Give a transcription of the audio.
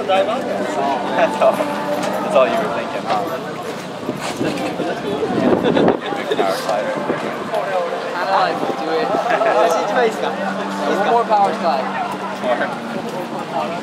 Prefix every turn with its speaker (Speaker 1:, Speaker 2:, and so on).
Speaker 1: That's all. That's all you were thinking, huh? Power slider.
Speaker 2: Kind of like do it. One more power slide.
Speaker 1: More.